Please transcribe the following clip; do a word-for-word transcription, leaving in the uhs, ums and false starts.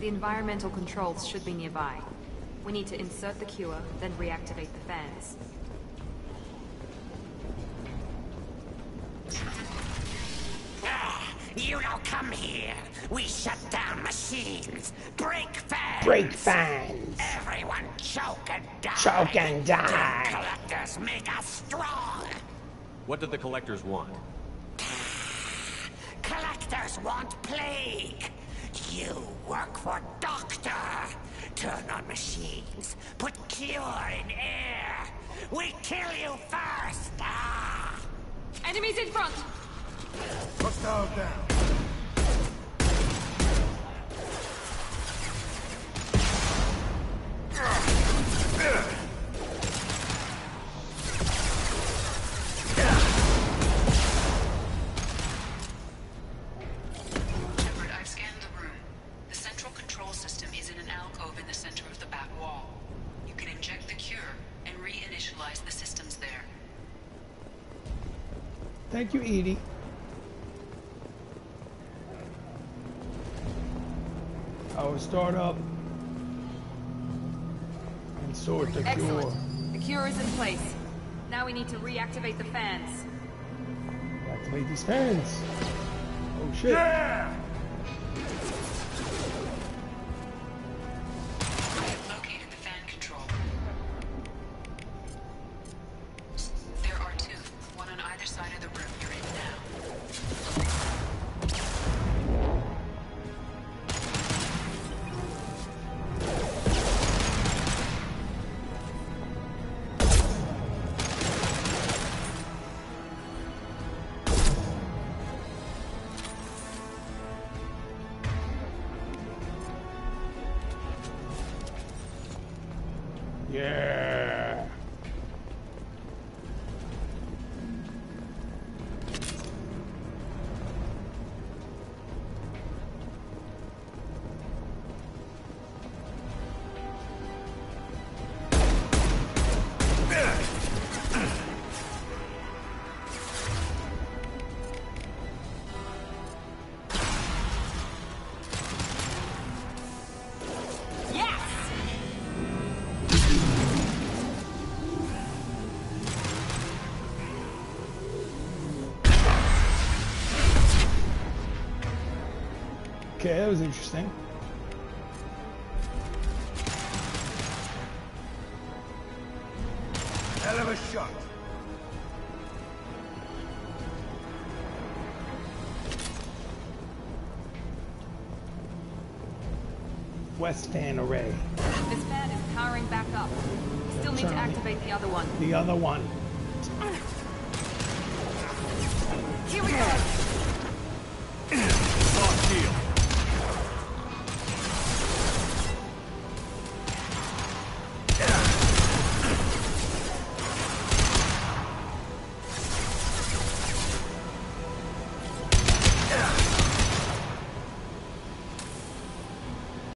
The environmental controls should be nearby. We need to insert the cure, then reactivate the fans. Ah, you don't come here. We shut down machines, break fans. Break fans. Everyone choke and die. Choke and die. The collectors make us strong. What do the collectors want? Collectors want plague. You work for Doctor. Turn on machines. Put cure in air. We kill you first. Ah. Enemies in front! Hostile down. Shepard, I've scanned the room. The central control system is in an alcove in the center of the back wall. You can inject the cure and reinitialize the systems there. Thank you, Edie. I will start up and sort the Excellent. cure. The cure is in place. Now we need to reactivate the fans. Activate these fans. Oh shit. Yeah! I have located the fan control. There are two, one on either side of the room you're in now. Yeah. Yes! Okay, that was interesting. Hell of a shot. West fan array. This fan is powering back up. Still need to activate the other one. The other one. Here we go!